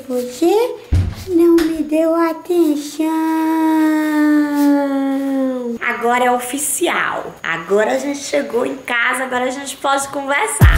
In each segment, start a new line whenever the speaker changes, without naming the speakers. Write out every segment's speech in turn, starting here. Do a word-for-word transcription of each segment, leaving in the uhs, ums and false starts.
você não me deu atenção. Agora é oficial. Agora a gente chegou em casa, agora a gente pode conversar.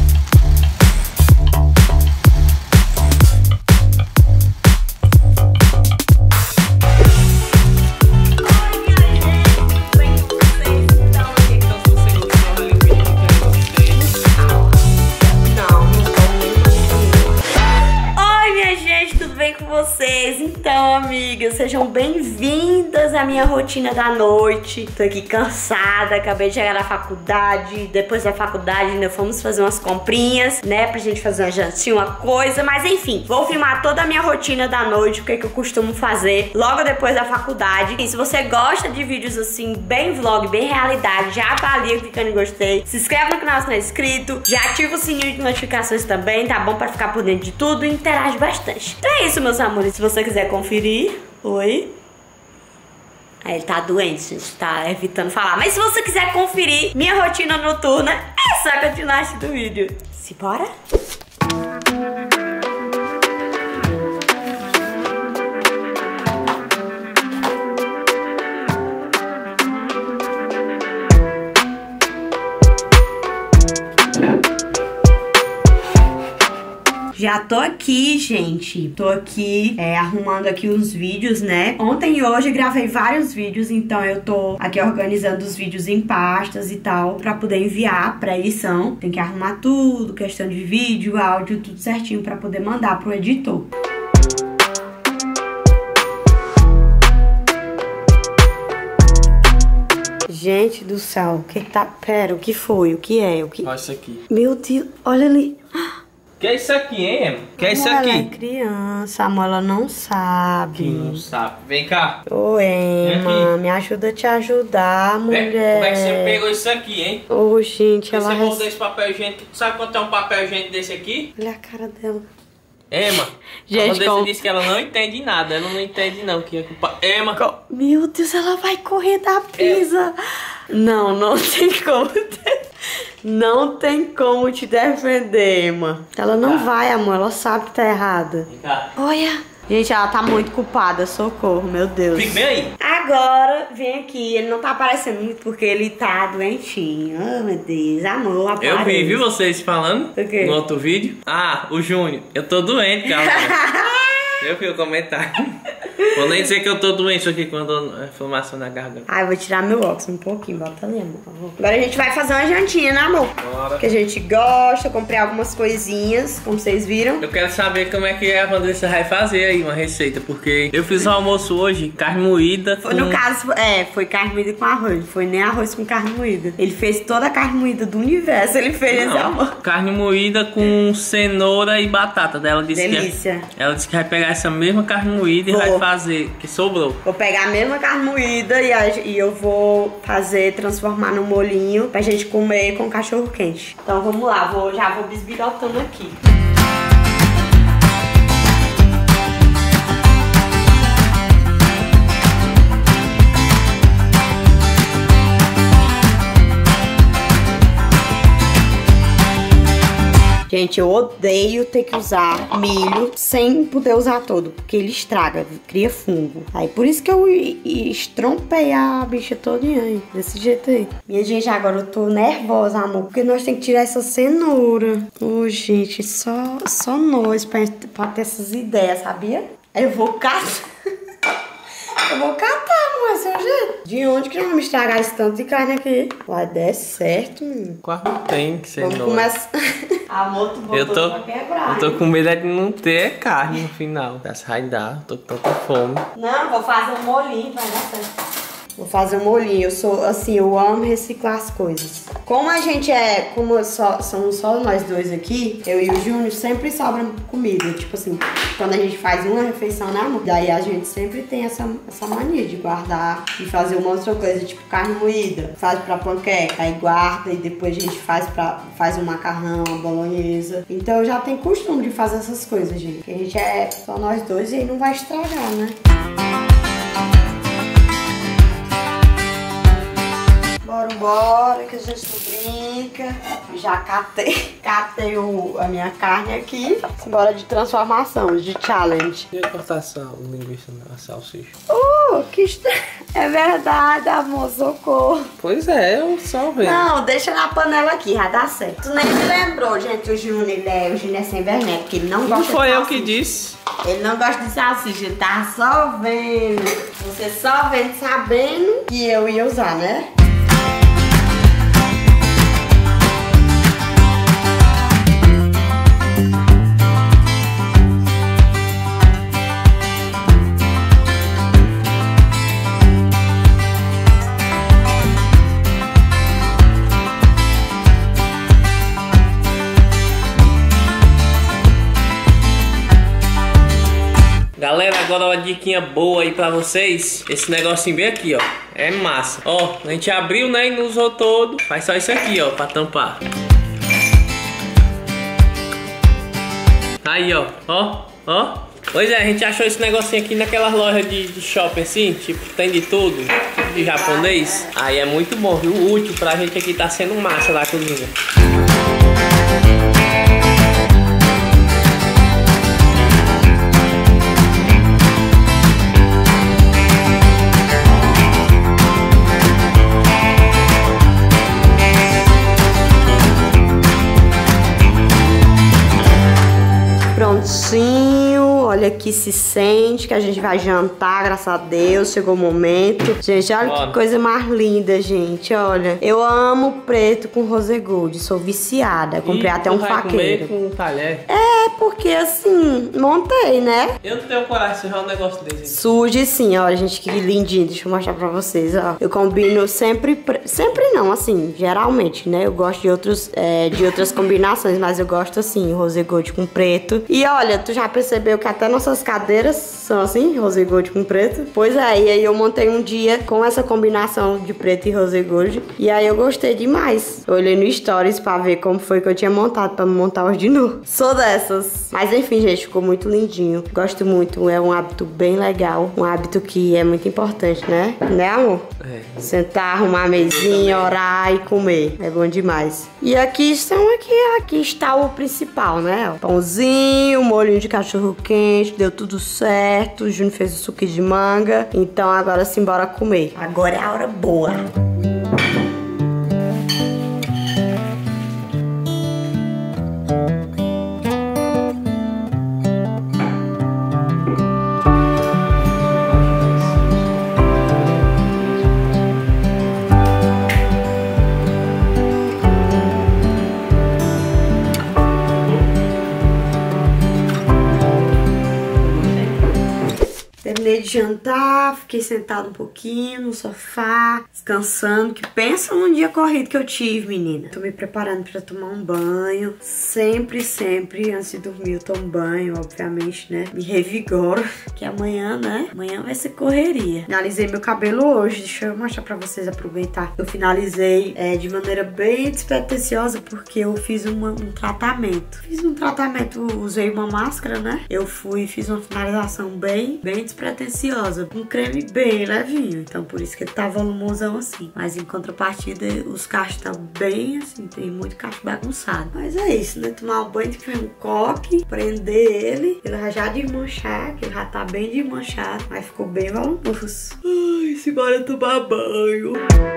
Vocês, então, amigas, sejam bem-vindas à minha rotina da noite. Tô aqui cansada, acabei de chegar da faculdade. Depois da faculdade ainda fomos fazer umas comprinhas, né, pra gente fazer uma jantinha, uma coisa. Mas enfim, vou filmar toda a minha rotina da noite, o que, é que eu costumo fazer logo depois da faculdade. E se você gosta de vídeos assim, bem vlog, bem realidade, já avalia clicando em gostei, se inscreve no canal se não é inscrito, já ativa o sininho de notificações também, tá bom? Pra ficar por dentro de tudo e interage bastante. Então é isso, meus amores. Se você quiser conferir, oi. Aí ele tá doente, gente, tá evitando falar. Mas se você quiser conferir minha rotina noturna, é só continuar assistindo o vídeo. Simbora? Já tô aqui, gente. Tô aqui é, arrumando aqui os vídeos, né? Ontem e hoje gravei vários vídeos, então eu tô aqui organizando os vídeos em pastas e tal, pra poder enviar pra edição. Tem que arrumar tudo, questão de vídeo, áudio, tudo certinho pra poder mandar pro editor. Gente do céu, o que tá... Pera, o que foi? O que é? O que...
Olha isso aqui.
Meu Deus, olha ali.
Que é isso aqui, hein, Emma? Que é isso
ela
aqui?
Ela é criança, amor, ela não sabe.
Que não sabe. Vem cá.
Ô, Emma, me ajuda a te ajudar, mulher.
Vem, como é que você pegou isso aqui, hein?
Ô, gente, ela...
Você mordeu esse papel higiênico. Sabe quanto é um papel higiênico desse aqui?
Olha a cara dela.
Emma,
gente,
quando
como...
disse que ela não entende nada. Ela não entende, não. Que é culpa... Emma.
Com... Meu Deus, ela vai correr da pisa. É. Não, não tem como... Não tem como te defender, Emma. Ela não tá. vai, amor. Ela sabe que tá errada.
Vem cá.
Olha. Gente, ela tá muito culpada. Socorro, meu Deus.
Fique bem aí.
Agora, vem aqui. Ele não tá aparecendo muito porque ele tá doentinho. Oh, meu Deus. Amor, aparece.
Eu vi, viu vocês falando
okay.
no outro vídeo. Ah, o Júnior. Eu tô doente, galera. Eu vi o comentário. Vou nem dizer que eu tô doente aqui quando a inflamação na garganta.
Ah, eu vou tirar meu óculos um pouquinho, bota ali, amor, por favor. Agora a gente vai fazer uma jantinha, né, amor?
Bora.
Que a gente gosta, eu comprei algumas coisinhas, como vocês viram.
Eu quero saber como é que a Vanessa vai fazer aí uma receita, porque eu fiz um almoço hoje, carne moída com...
Foi, no caso, é, foi carne moída com arroz, foi nem arroz com carne moída. Ele fez toda a carne moída do universo, ele fez
Não,
esse almoço.
Carne moída com cenoura e batata. Ela disse
Delícia.
Que, ela disse que vai pegar essa mesma carne moída
vou.
e vai fazer, que sobrou.
Vou pegar a mesma carne moída e, a, e eu vou fazer, transformar no molhinho pra gente comer com cachorro quente. Então vamos lá, vou, já vou bisbilhotando aqui. Gente, eu odeio ter que usar milho sem poder usar todo, porque ele estraga, cria fungo. Aí por isso que eu estrompei a bicha todinha aí, desse jeito aí. Minha gente, agora eu tô nervosa, amor, porque nós temos que tirar essa cenoura. Ô, oh, gente, só, só nós pra, pra ter essas ideias, sabia? Aí eu vou catar. Eu vou catar, amor, esse é o jeito. De onde que nós vamos estragar esse tanto de carne aqui? Vai dar certo, menino.
Quase não tem que ser
Vamos começar. Amor, tu botou
eu tô,
pra quebrar.
Eu tô com medo de não ter carne no final. Essa vai dar, tô com tanta fome.
Não, vou fazer um molhinho, vai dar certo. Vou fazer um molhinho. Eu sou, assim, eu amo reciclar as coisas. Como a gente é, como só, somos só nós dois aqui, eu e o Júnior, sempre sobra comida. Tipo assim, quando a gente faz uma refeição, né, amor? Daí a gente sempre tem essa, essa mania de guardar e fazer uma outra coisa, tipo carne moída. Faz pra panqueca, aí guarda e depois a gente faz, pra, faz um macarrão, uma bolonhesa. Então eu já tenho costume de fazer essas coisas, gente. Porque a gente é só nós dois e aí não vai estragar, né? Bora, embora, que a gente não brinca. Já catei, catei o, a minha carne aqui. Simbora de transformação, de challenge.
E cortar essa linguiça na salsicha?
Oh, que estranho. É verdade, amor, socorro.
Pois é, eu só vejo.
Não, deixa na panela aqui, já dá certo. Tu nem me lembrou, gente, o Júnior, ele é, o Júnior é sem vergonha, porque ele não gosta
Não
de
foi eu
salsicha.
que disse.
Ele não gosta de salsicha, ele tá só vendo. Você só vendo, sabendo que eu ia usar, né?
Galera, agora uma diquinha boa aí pra vocês. Esse negocinho bem aqui, ó. É massa. Ó, a gente abriu, né, e não usou todo. Faz só isso aqui, ó, pra tampar. Aí, ó. Ó, ó. Pois é, a gente achou esse negocinho aqui naquelas lojas de, de shopping assim. Tipo, tem de tudo. Tipo de japonês. Aí é muito bom, viu? Útil pra gente aqui tá sendo massa da cozinha.
Prontinho, olha que se sente que a gente vai jantar, graças a Deus, chegou o momento. Gente, olha
Bora.
que coisa mais linda, gente, olha. Eu amo preto com rose gold, sou viciada, comprei
E
até
tu
um
vai
faqueiro.
comer com um talher?
É, porque assim, montei, né?
Eu não tenho coragem de serrar um negócio desse.
Surge sim, olha, gente, que lindinho, deixa eu mostrar pra vocês, ó. Eu combino sempre, pre... sempre não, assim, geralmente, né? Eu gosto de, outros, é, de outras combinações, mas eu gosto assim, rose gold com preto. E olha, tu já percebeu que até nossas cadeiras são assim, rose gold com preto? Pois é, e aí eu montei um dia com essa combinação de preto e rose gold. E aí eu gostei demais. Eu olhei no Stories pra ver como foi que eu tinha montado, pra montar hoje de novo. Sou dessas. Mas enfim, gente, ficou muito lindinho. Gosto muito, é um hábito bem legal. Um hábito que é muito importante, né? Né, amor?
É.
Sentar, arrumar a mesinha, orar e comer. É bom demais. E aqui estão aqui, aqui está o principal, né? O pãozinho, molhinho de cachorro quente, deu tudo certo. O Júnior fez o suco de manga. Então agora sim, bora comer. Agora é a hora boa. Terminei de jantar, fiquei sentada um pouquinho no sofá, descansando, que pensa num dia corrido que eu tive, menina. Tô me preparando pra tomar um banho. Sempre, sempre, antes de dormir eu tomo banho, obviamente, né? Me revigoro, que amanhã, né? Amanhã vai ser correria. Finalizei meu cabelo hoje, deixa eu mostrar pra vocês aproveitar. Eu finalizei é, de maneira bem despretensiosa, porque eu fiz uma, um tratamento. Fiz um tratamento, usei uma máscara, né? Eu fui, fiz uma finalização bem, bem despretensiosa, um creme bem levinho, então por isso que ele tá volumosão assim. Mas em contrapartida, os cachos tá bem assim, tem muito cacho bagunçado. Mas é isso, né? Tomar um banho de ferro coque, prender ele, ele já desmanchar, que ele já tá bem desmanchado, mas ficou bem volumoso. Ai, simbora tomar banho.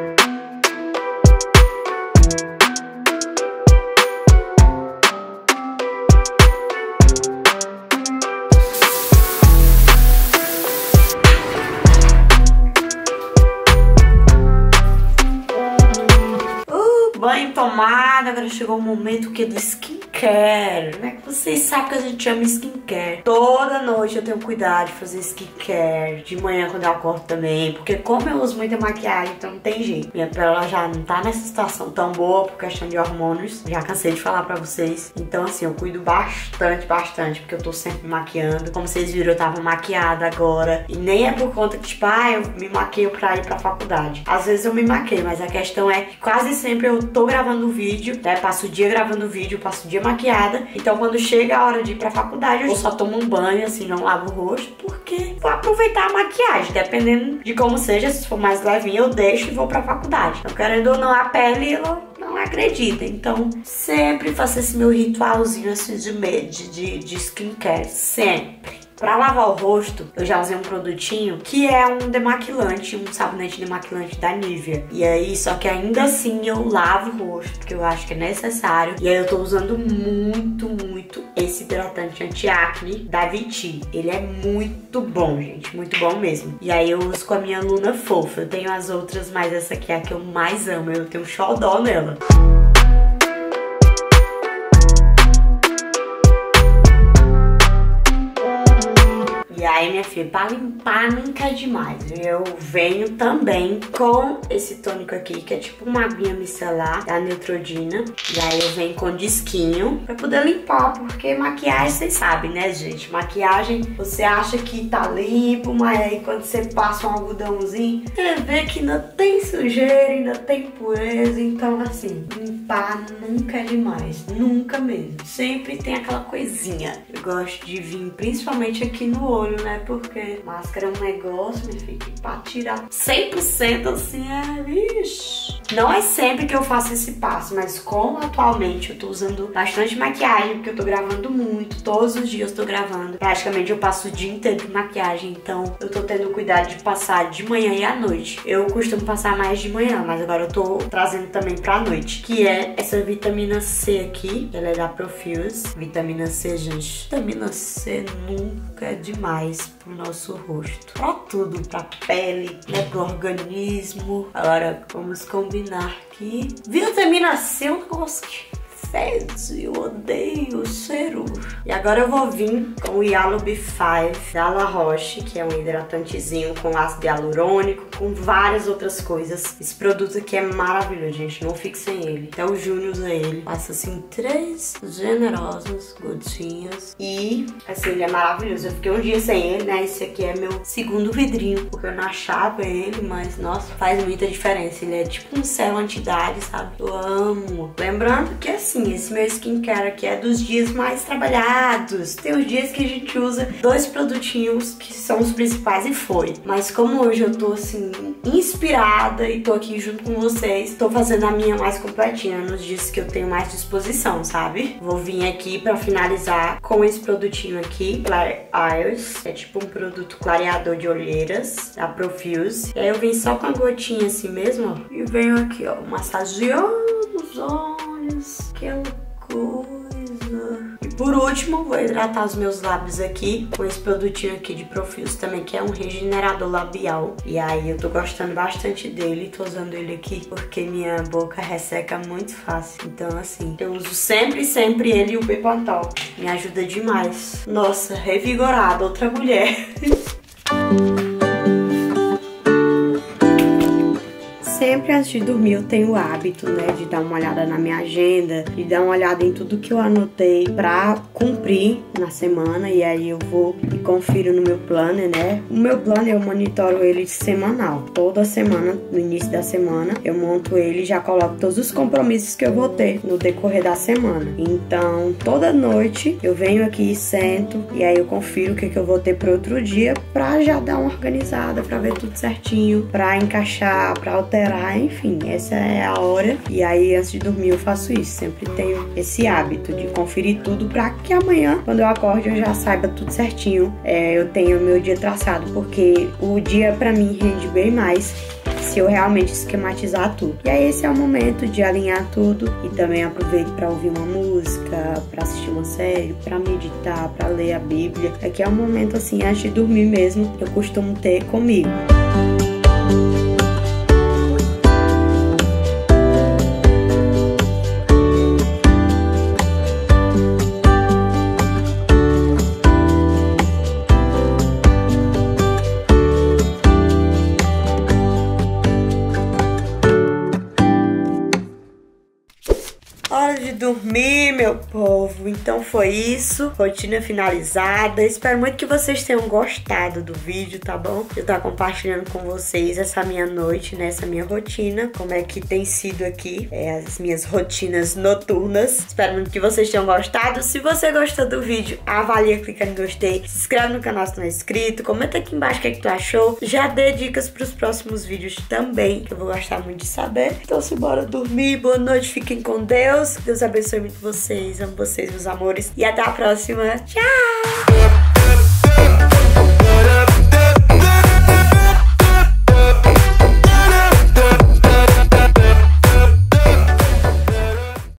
Banho tomado, agora chegou o momento que do skincare. Como é que vocês sabem que a gente chama skincare? Toda noite eu tenho cuidado de fazer skincare. De manhã quando eu acordo também. Porque como eu uso muita maquiagem, então não tem jeito. Minha pele ela já não tá nessa situação tão boa por questão de hormônios. Já cansei de falar pra vocês. Então assim, eu cuido bastante, bastante. Porque eu tô sempre me maquiando. Como vocês viram, eu tava maquiada agora. E nem é por conta que, tipo, ah, eu me maqueio pra ir pra faculdade. Às vezes eu me maqueio, mas a questão é que quase sempre eu tô gravando vídeo, né? Passo o dia gravando vídeo, passo o dia maquiada. Então quando chega a hora de ir pra faculdade, eu só tomo um banho, assim, não lavo o rosto, porque vou aproveitar a maquiagem. Dependendo de como seja, se for mais levinha, eu deixo e vou pra faculdade. Então, querendo ou não, a pele, ela não acredita. Então, sempre faço esse meu ritualzinho, assim, de, de, de skincare. Sempre. Pra lavar o rosto, eu já usei um produtinho que é um demaquilante, um sabonete demaquilante da Nivea. E aí, só que ainda assim eu lavo o rosto, porque eu acho que é necessário. E aí eu tô usando muito, muito esse hidratante anti-acne da Vichy. Ele é muito bom, gente, muito bom mesmo. E aí eu uso com a minha Luna Fofa. Eu tenho as outras, mas essa aqui é a que eu mais amo. Eu tenho um xodó nela. E aí, minha filha, pra limpar nunca é demais. Eu venho também com esse tônico aqui, que é tipo uma aguinha micelar da Neutrogena. E aí eu venho com disquinho pra poder limpar, porque maquiagem, vocês sabem, né, gente? Maquiagem, você acha que tá limpo, mas aí quando você passa um algodãozinho, você vê que ainda tem sujeira, ainda tem pureza. Então, assim, limpar nunca é demais. Nunca mesmo. Sempre tem aquela coisinha. Eu gosto de vir, principalmente aqui no olho, né? Porque máscara é um negócio, minha filha, que pra tirar cem por cento assim é, vixe. Não é sempre que eu faço esse passo, mas como atualmente eu tô usando bastante maquiagem, porque eu tô gravando muito, todos os dias eu tô gravando. Praticamente eu passo o dia inteiro de maquiagem, então eu tô tendo cuidado de passar de manhã e à noite. Eu costumo passar mais de manhã, mas agora eu tô trazendo também pra noite, que é essa vitamina C aqui, ela é da Profuse. Vitamina C, gente, vitamina C nunca é demais pro nosso rosto, pra tudo, pra pele, né, pro organismo. Agora vamos combinar que vitamina C é um negócio que fede, eu odeio o cheiro. E agora eu vou vir com o Yalo B cinco da La Roche, que é um hidratantezinho com ácido hialurônico, com várias outras coisas. Esse produto aqui é maravilhoso, gente, não fique sem ele. Até o Júnior usa ele. Passa assim três generosas gotinhas e assim, ele é maravilhoso. Eu fiquei um dia sem ele, né? Esse aqui é meu segundo vidrinho, porque eu não achava ele, mas nossa, faz muita diferença. Ele é tipo um céu anti-idade, sabe? Eu amo. Lembrando que assim, esse meu skincare aqui é dos dias mais trabalhados. Tem os dias que a gente usa dois produtinhos que são os principais e foi. Mas como hoje eu tô assim, inspirada e tô aqui junto com vocês, tô fazendo a minha mais completinha nos dias que eu tenho mais disposição, sabe? Vou vir aqui pra finalizar com esse produtinho aqui, Clare Eyes. É tipo um produto clareador de olheiras da Profuse. E aí eu vim só com a gotinha assim mesmo, ó. E venho aqui, ó, massageando os olhos. Aquela coisa. E por último, vou hidratar os meus lábios aqui com esse produtinho aqui de Profuse também, que é um regenerador labial. E aí eu tô gostando bastante dele, tô usando ele aqui porque minha boca resseca muito fácil. Então assim, eu uso sempre, sempre ele e o Bepantol. Me ajuda demais. Nossa, revigorada, outra mulher. Sempre antes de dormir eu tenho o hábito, né, de dar uma olhada na minha agenda, de dar uma olhada em tudo que eu anotei pra cumprir na semana. E aí eu vou e confiro no meu planner, né. O meu planner eu monitoro ele semanal. Toda semana, no início da semana, eu monto ele e já coloco todos os compromissos que eu vou ter no decorrer da semana. Então, toda noite eu venho aqui, sento e aí eu confiro o que, que eu vou ter pro outro dia pra já dar uma organizada, pra ver tudo certinho, pra encaixar, pra alterar. Enfim, essa é a hora. E aí antes de dormir eu faço isso. Sempre tenho esse hábito de conferir tudo pra que amanhã, quando eu acorde, eu já saiba tudo certinho. É, eu tenho o meu dia traçado, porque o dia pra mim rende bem mais se eu realmente esquematizar tudo. E aí esse é o momento de alinhar tudo. E também aproveito pra ouvir uma música, pra assistir uma série, pra meditar, pra ler a Bíblia. Aqui é um momento assim, antes de dormir mesmo, que eu costumo ter comigo. Hora de dormir, meu povo. novo. Então foi isso, rotina finalizada. Espero muito que vocês tenham gostado do vídeo, tá bom? Eu tô compartilhando com vocês essa minha noite, né? Essa minha rotina, como é que tem sido aqui, é, as minhas rotinas noturnas. Espero muito que vocês tenham gostado. Se você gostou do vídeo, avalia, clica em gostei, se inscreve no canal se não é inscrito, comenta aqui embaixo o que é que tu achou, já dê dicas pros próximos vídeos também, que eu vou gostar muito de saber. Então simbora dormir, boa noite, fiquem com Deus, Deus abençoe muito vocês, amo vocês, meus amores, e até a próxima, tchau!